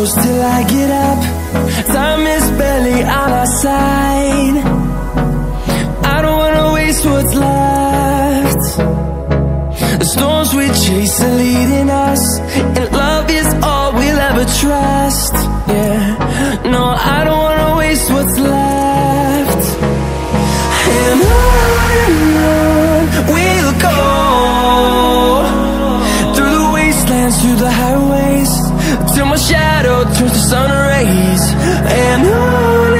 close till I get up. Time is barely on our side. I don't wanna waste what's left. The storms we chase are leading us, and love is all we'll ever trust. Yeah, no, I don't wanna waste what's left. And on we'll go, through the wastelands, through the highways, till my shadow turns to sun rays. And on